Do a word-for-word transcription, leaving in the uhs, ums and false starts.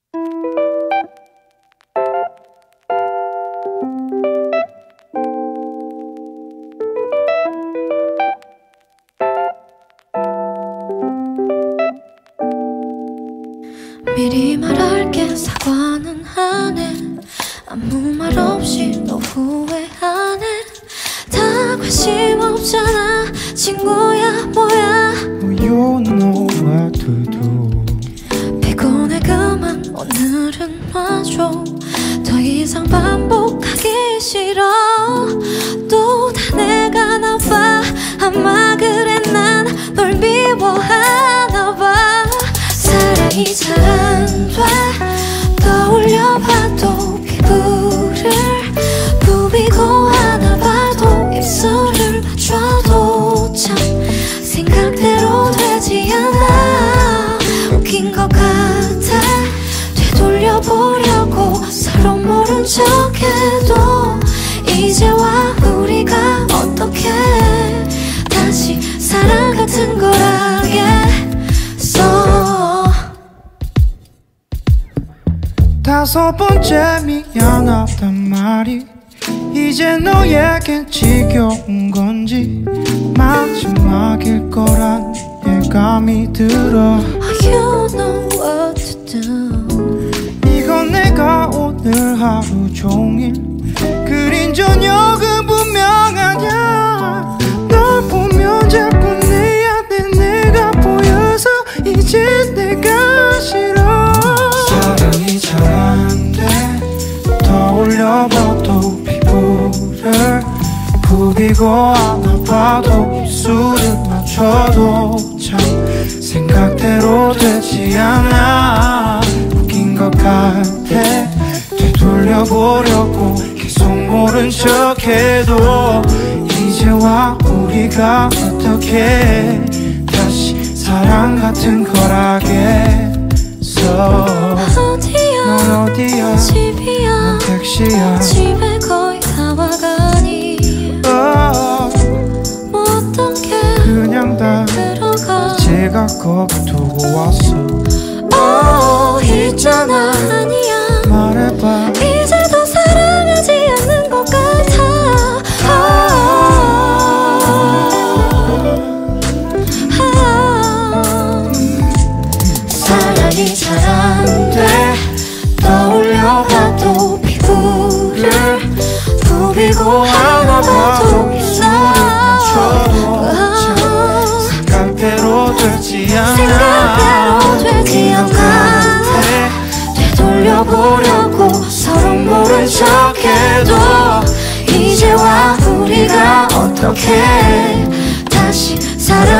미리 말할게 사과는 안 해. 아무 말 없이 너 후회하네. 다 관심 없잖아 친구야 뭐야. You know what to do. 피곤해 그만 오늘은 놔줘. 더 이상 반복하기 싫어. 또 다 내가 나봐. 아마 그래 난 널 미워하나 봐. 사랑이 잘 안 돼. 떠올려봐도 피부를 부비고 안아봐도 입술을 맞춰도 참 생각대로 되지 않아. 웃긴 것 같아. 되돌려보려고 서로 모른 척해도 이제와 우리가 어떻게 다시 사랑 같은 걸 하겠어. 다섯 번째 미안하단 말이 이제 너에겐 지겨운 건지 마지막일 거란 예감이 들어. You know what to do. 이건 내가 오늘 하루 종일 그린 저녁은 분명하냐. 널 보면 자꾸 내 안에 내가 보여서 이제 내가 싫어. 사랑이 잘 안 돼. 떠올려봐도 피부를 부비고 안아봐도 입술을 맞춰도 참 생각대로 되지 않아. 웃긴 것 같아. 되돌려보려고 계속 모른 척해도 이제와 우리가 어떻게 다시 사랑 같은 걸 하겠어. 어디야 넌 어디야. 집이야 넌 택시야. 집에 거의 다 와가니 어, 뭐 어떻게 그냥 다 들어가. 제가 거기 두고 왔어. 어 있잖아 아니야 말해봐. 이제 더 사랑하지 않는 것 같아. 아, 아, 사랑이 잘 안 돼. 떠올려봐도 피부를 부비고 안아봐도 입술을 맞춰도 생각대로 되지 않아. 생각대로 되지 않아. 되돌려보려고 서로 모른 척해도 이제와 우리가 어떻게 다시 사랑